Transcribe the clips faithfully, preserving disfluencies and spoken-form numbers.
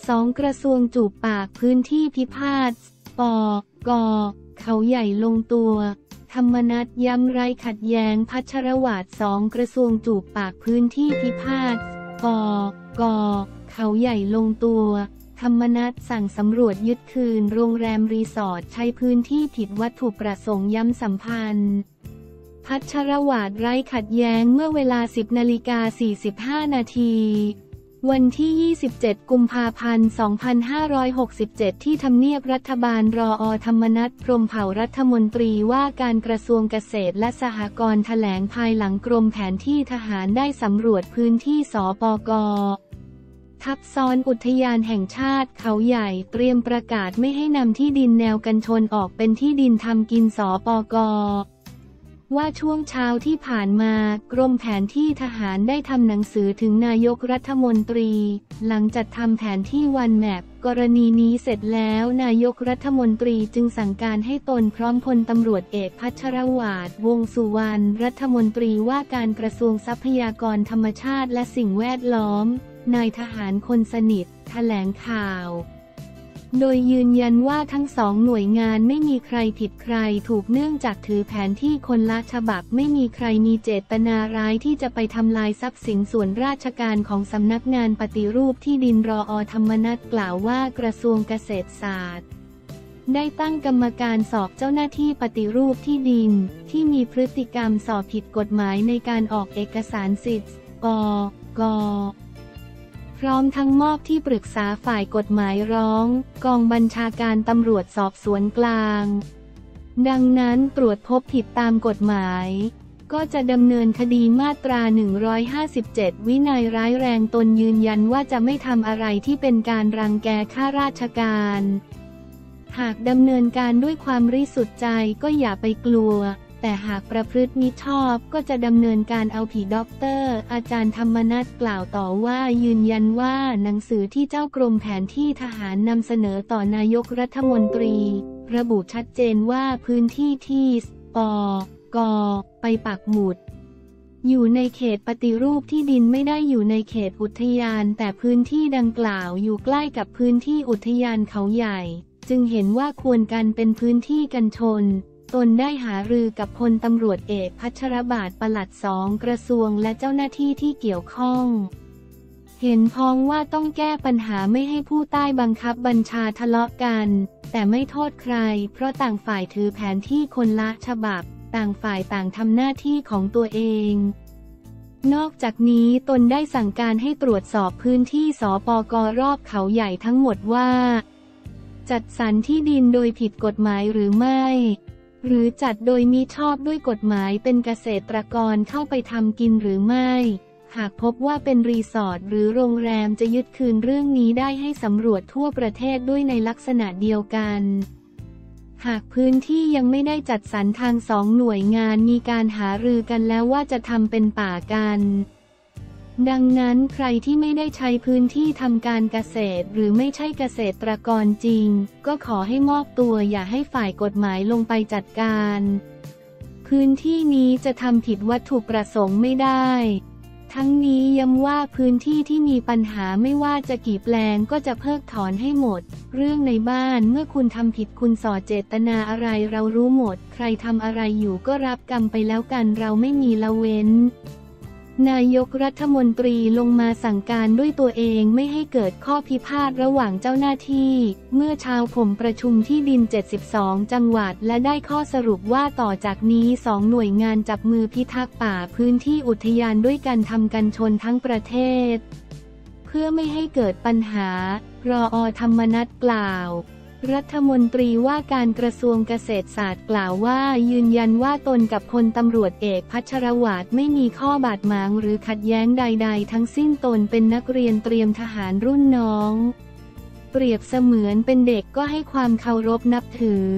สองกระทรวงจูบปากพื้นที่พิพาทปกเขาใหญ่ลงตัวธรรมนัสย้ำไร้ขัดแย้งพัชรวาทสองกระทรวงจูบปากพื้นที่พิพาทปกเขาใหญ่ลงตัวธรรมนัสสั่งสำรวจยึดคืนโรงแรมรีสอร์ทใช้พื้นที่ผิดวัตถุประสงค์ย้ำสัมพันธ์พัชรวาทไร้ขัดแย้งเมื่อเวลา สิบนาฬิกาสี่สิบห้า นาทีวันที่ ยี่สิบเจ็ด กุมภาพันธ์ สองพันห้าร้อยหกสิบเจ็ด ที่ทำเนียบรัฐบาลรอ.ธรรมนัส พรหมเผ่ารัฐมนตรีว่าการกระทรวงเกษตรและสหกรณ์แถลงภายหลังกรมแผนที่ทหารได้สำรวจพื้นที่สปก.ทับซ้อนอุทยานแห่งชาติเขาใหญ่เตรียมประกาศไม่ให้นำที่ดินแนวกันชนออกเป็นที่ดินทำกินสปก.ว่าช่วงเช้าที่ผ่านมากรมแผนที่ทหารได้ทำหนังสือถึงนายกรัฐมนตรีหลังจัดทำแผนที่วันแมปกรณีนี้เสร็จแล้วนายกรัฐมนตรีจึงสั่งการให้ตนพร้อมพลตำรวจเอกพัชรวาทวงษ์สุวรรณรัฐมนตรีว่าการกระทรวงทรัพยากรธรรมชาติและสิ่งแวดล้อมนายทหารคนสนิทแถลงข่าวโดยยืนยันว่าทั้งสองหน่วยงานไม่มีใครผิดใครถูกเนื่องจากถือแผนที่คนละฉบับไม่มีใครมีเจตนาร้ายที่จะไปทำลายทรัพย์สินส่วนราชการของสำนักงานปฏิรูปที่ดินรอ.ธรรมนัสกล่าวว่ากระทรวงเกษตรศาสตร์ได้ตั้งกรรมการสอบเจ้าหน้าที่ปฏิรูปที่ดินที่มีพฤติกรรมสอบผิดกฎหมายในการออกเอกสารสิทธิ์ปก.พร้อมทั้งมอบที่ปรึกษาฝ่ายกฎหมายร้องกองบัญชาการตำรวจสอบสวนกลางดังนั้นตรวจพบผิดตามกฎหมายก็จะดำเนินคดีมาตราหนึ่งร้อยห้าสิบเจ็ดวินัยร้ายแรงตนยืนยันว่าจะไม่ทำอะไรที่เป็นการรังแกข้าราชการหากดำเนินการด้วยความบริสุทธิ์ใจก็อย่าไปกลัวแต่หากประพฤติมิชอบก็จะดำเนินการเอาผิดด็อกเตอร์อาจารย์ธรรมนัสกล่าวต่อว่ายืนยันว่าหนังสือที่เจ้ากรมแผนที่ทหารนำเสนอต่อนายกรัฐมนตรีระบุชัดเจนว่าพื้นที่ที่ปก.ไปปักหมุดอยู่ในเขตปฏิรูปที่ดินไม่ได้อยู่ในเขตอุทยานแต่พื้นที่ดังกล่าวอยู่ใกล้กับพื้นที่อุทยานเขาใหญ่จึงเห็นว่าควรกันเป็นพื้นที่กันชนตนได้หารือกับพลตำรวจเอกพัชรบาทปลัดสองกระทรวงและเจ้าหน้าที่ที่เกี่ยวข้องเห็นพ้องว่าต้องแก้ปัญหาไม่ให้ผู้ใต้บังคับบัญชาทะเลาะกันแต่ไม่โทษใครเพราะต่างฝ่ายถือแผนที่คนละฉบับต่างฝ่ายต่างทำหน้าที่ของตัวเองนอกจากนี้ตนได้สั่งการให้ตรวจสอบพื้นที่สปก.รอบเขาใหญ่ทั้งหมดว่าจัดสรรที่ดินโดยผิดกฎหมายหรือไม่หรือจัดโดยมิชอบด้วยกฎหมายเป็นเกษตรกรเข้าไปทำกินหรือไม่หากพบว่าเป็นรีสอร์ทหรือโรงแรมจะยึดคืนเรื่องนี้ได้ให้สำรวจทั่วประเทศด้วยในลักษณะเดียวกันหากพื้นที่ยังไม่ได้จัดสรรทางสองหน่วยงานมีการหารือกันแล้วว่าจะทำเป็นป่ากันดังนั้นใครที่ไม่ได้ใช้พื้นที่ทำการเกษตรหรือไม่ใช่เกษตรกรจริงก็ขอให้มอบตัวอย่าให้ฝ่ายกฎหมายลงไปจัดการพื้นที่นี้จะทำผิดวัตถุประสงค์ไม่ได้ทั้งนี้ย้ำว่าพื้นที่ที่มีปัญหาไม่ว่าจะกี่แปลงก็จะเพิกถอนให้หมดเรื่องในบ้านเมื่อคุณทำผิดคุณส่อเจตนาอะไรเรารู้หมดใครทำอะไรอยู่ก็รับกรรมไปแล้วกันเราไม่มีละเว้นนายกรัฐมนตรีลงมาสั่งการด้วยตัวเองไม่ให้เกิดข้อพิพาทระหว่างเจ้าหน้าที่เมื่อเช้าผมประชุมที่ดินเจ็ดสิบสองจังหวัดและได้ข้อสรุปว่าต่อจากนี้สองหน่วยงานจับมือพิทักษ์ป่าพื้นที่อุทยานด้วยกันทำกันชนทั้งประเทศเพื่อไม่ให้เกิดปัญหารอ.ธรรมนัสกล่าวรัฐมนตรีว่าการกระทรวงเกษตรศาสตร์กล่าวว่ายืนยันว่าตนกับพลตำรวจเอกพัชรวาทไม่มีข้อบาดหมางหรือขัดแย้งใดๆทั้งสิ้นตนเป็นนักเรียนเตรียมทหารรุ่นน้องเปรียบเสมือนเป็นเด็กก็ให้ความเคารพนับถือ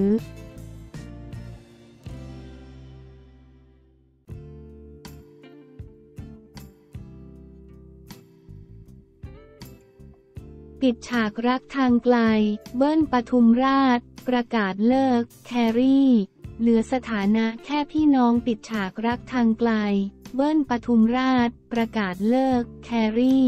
ปิดฉากรักทางไกลเบิ้ลปทุมราชประกาศเลิกแครี่เหลือสถานะแค่พี่น้องปิดฉากรักทางไกลเบิ้ลปทุมราชประกาศเลิกแครี่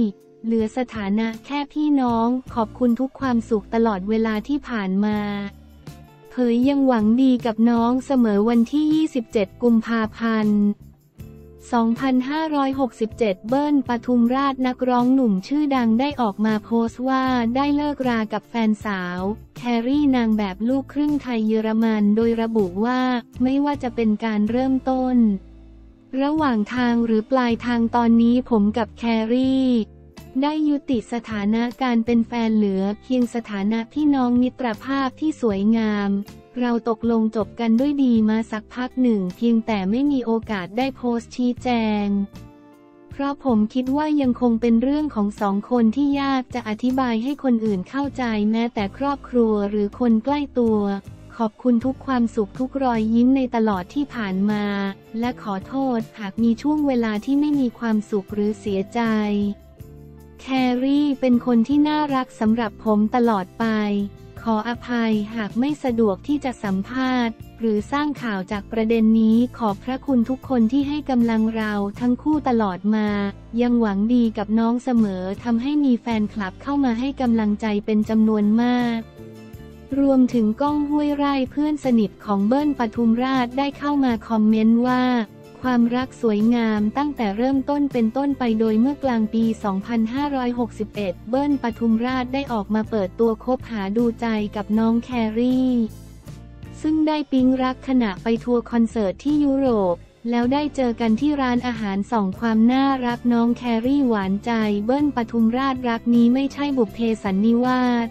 เหลือสถานะแค่พี่น้องขอบคุณทุกความสุขตลอดเวลาที่ผ่านมาเผยยังหวังดีกับน้องเสมอวันที่ยี่สิบเจ็ดกุมภาพันธ์สองพันห้าร้อยหกสิบเจ็ด เบิ้ล ปทุมราชนักร้องหนุ่มชื่อดังได้ออกมาโพสต์ว่าได้เลิกรากับแฟนสาวแครี่นางแบบลูกครึ่งไทยเยอรมันโดยระบุว่าไม่ว่าจะเป็นการเริ่มต้นระหว่างทางหรือปลายทางตอนนี้ผมกับแครี่ได้ยุติสถานะการเป็นแฟนเหลือเพียงสถานะพี่น้องมิตรภาพที่สวยงามเราตกลงจบกันด้วยดีมาสักพักหนึ่งเพียงแต่ไม่มีโอกาสได้โพสต์ชี้แจงเพราะผมคิดว่ายังคงเป็นเรื่องของสองคนที่ยากจะอธิบายให้คนอื่นเข้าใจแม้แต่ครอบครัวหรือคนใกล้ตัวขอบคุณทุกความสุขทุกรอยยิ้มในตลอดที่ผ่านมาและขอโทษหากมีช่วงเวลาที่ไม่มีความสุขหรือเสียใจแครี่เป็นคนที่น่ารักสำหรับผมตลอดไปขออภัยหากไม่สะดวกที่จะสัมภาษณ์หรือสร้างข่าวจากประเด็นนี้ขอบพระคุณทุกคนที่ให้กำลังเราทั้งคู่ตลอดมายังหวังดีกับน้องเสมอทำให้มีแฟนคลับเข้ามาให้กำลังใจเป็นจำนวนมากรวมถึงก้องห้วยไร่เพื่อนสนิทของเบิ้ล ปทุมราชได้เข้ามาคอมเมนต์ว่าความรักสวยงามตั้งแต่เริ่มต้นเป็นต้นไปโดยเมื่อกลางปี สองพันห้าร้อยหกสิบเอ็ด เบิ้ล ปทุมราชได้ออกมาเปิดตัวคบหาดูใจกับน้องแครี่ซึ่งได้ปิ๊งรักขณะไปทัวร์คอนเสิร์ตที่ยุโรปแล้วได้เจอกันที่ร้านอาหารส่องความน่ารักน้องแครี่หวานใจเบิ้ล ปทุมราชรักนี้ไม่ใช่บุพเพสันนิวาส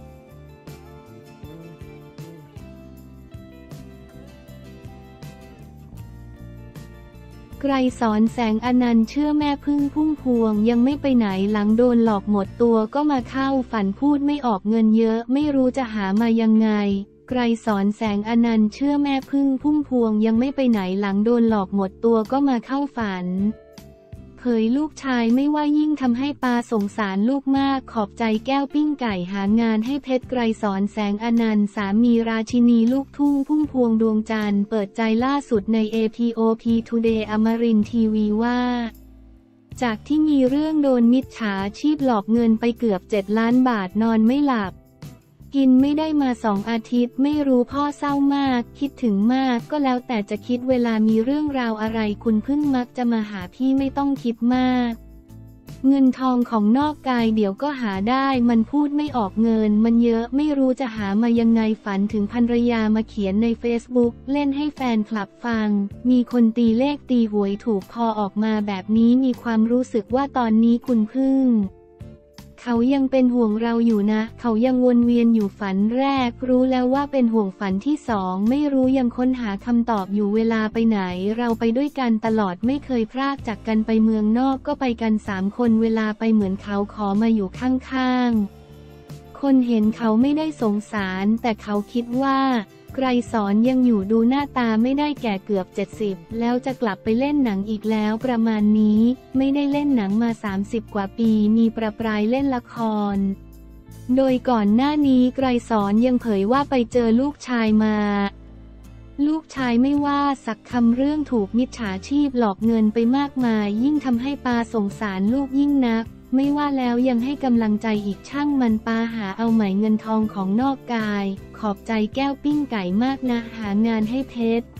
ไกรสอนแสงอนันต์เชื่อแม่พึ่งพุ่มพวงยังไม่ไปไหนหลังโดนหลอกหมดตัวก็มาเข้าฝันพูดไม่ออกเงินเยอะไม่รู้จะหามายังไงไกรสอนแสงอนันต์เชื่อแม่พึ่งพุ่มพวงยังไม่ไปไหนหลังโดนหลอกหมดตัวก็มาเข้าฝันเผยลูกชายไม่ว่ายิ่งทำให้ปาสงสารลูกมากขอบใจแก้วปิ้งไก่หางานให้เพชรไกรสอนแสงอนันต์สามีราชินีลูกทุ่งพุ่มพวงดวงจันทร์เปิดใจล่าสุดใน เอ พี โอ พี Today อมรินทร์ทีวีว่าจากที่มีเรื่องโดนมิจฉาชีพหลอกเงินไปเกือบเจ็ดล้านบาทนอนไม่หลับกินไม่ได้มาสองอาทิตย์ไม่รู้พ่อเศร้ามากคิดถึงมากก็แล้วแต่จะคิดเวลามีเรื่องราวอะไรคุณพึ่งมักจะมาหาพี่ไม่ต้องคิดมากเงินทองของนอกกายเดี๋ยวก็หาได้มันพูดไม่ออกเงินมันเยอะไม่รู้จะหามายังไงฝันถึงภรรยามาเขียนในเฟซบุ๊กเล่นให้แฟนคลับฟังมีคนตีเลขตีหวยถูกพอออกมาแบบนี้มีความรู้สึกว่าตอนนี้คุณพึ่งเขายังเป็นห่วงเราอยู่นะเขายังวนเวียนอยู่ฝันแรกรู้แล้วว่าเป็นห่วงฝันที่สองไม่รู้ยังค้นหาคำตอบอยู่เวลาไปไหนเราไปด้วยกันตลอดไม่เคยพรากจากกันไปเมืองนอกก็ไปกันสามคนเวลาไปเหมือนเขาขอมาอยู่ข้างๆคนเห็นเขาไม่ได้สงสารแต่เขาคิดว่าไกรสอนยังอยู่ดูหน้าตาไม่ได้แก่เกือบเจ็ดสิบแล้วจะกลับไปเล่นหนังอีกแล้วประมาณนี้ไม่ได้เล่นหนังมาสามสิบกว่าปีมีประปรายเล่นละครโดยก่อนหน้านี้ไกรสอนยังเผยว่าไปเจอลูกชายมาลูกชายไม่ว่าสักคำเรื่องถูกมิจฉาชีพหลอกเงินไปมากมายยิ่งทำให้ปาสงสารลูกยิ่งนักไม่ว่าแล้วยังให้กำลังใจอีกช่างมันปาหาเอาไหมเงินทองของนอกกายขอบใจแก้วปิ้งไก่มากนะหางานให้เพชร